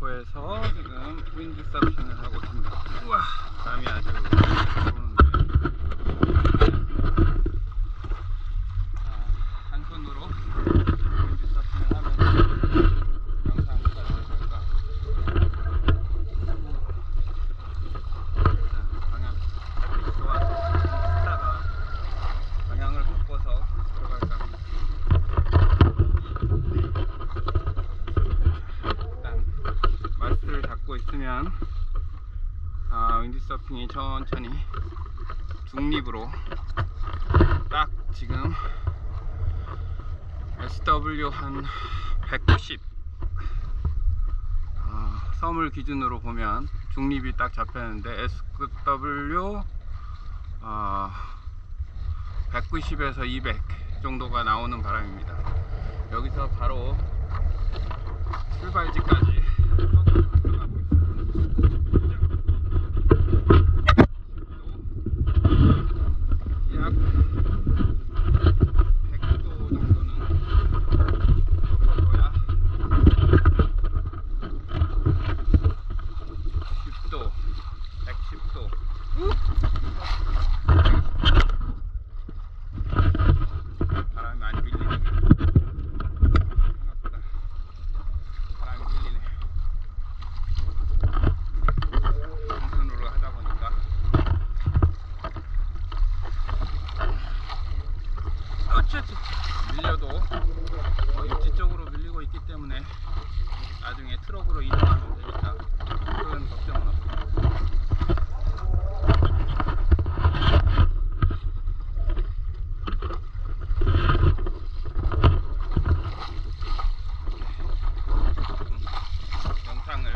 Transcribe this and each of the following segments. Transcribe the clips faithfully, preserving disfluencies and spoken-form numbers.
북부에서 지금 윈드 서핑을 하고 있습니다. 우와, 바람이 아주 부는데 한 손으로 윈드 서핑을 하면 영상 찍어도 될까? 방향 좋아서 스타가 방향을 바꿔서 들어갈까 합니다. 마스트를 잡고 있으면 아, 윈드서핑이 천천히 중립으로 딱 지금 에스더블유 한 백구십 어, 섬을 기준으로 보면 중립이 딱 잡혔는데 에스더블유 어, 백구십에서 이백 정도가 나오는 바람입니다. 여기서 바로 출발지까지 들어가고 있습니다. 약 백 도 정도는 꺾어줘야 십 도, 백십 도 바람이 많이 밀리네. 생각보다 바람이 밀리네. 한손으로 하다 보니까 어쨌든 밀려도 어, 육지 쪽으로 밀리고 있기 때문에 나중에 트럭으로 이동하면 되니까 큰 걱정은 없습니다. 영상을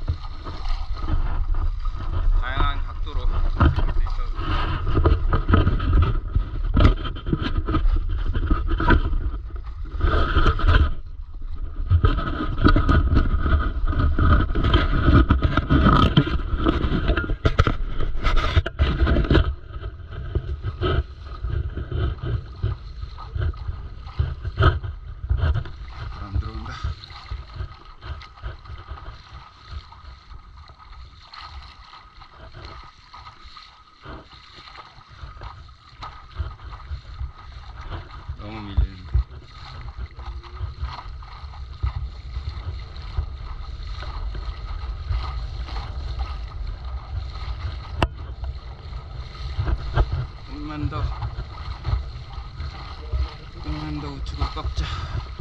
다양한 각도로 찍을 수 있어서 바람 들어온다. 너무 밀리는데. 조금만 더 조금만 더 우측을 꺾자.